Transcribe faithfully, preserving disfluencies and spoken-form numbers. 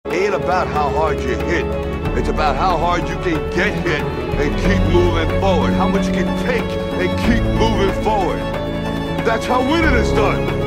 ain't about how hard you hit. It's about how hard you can get hit and keep moving forward. How much you can take and keep moving forward. That's how winning is done.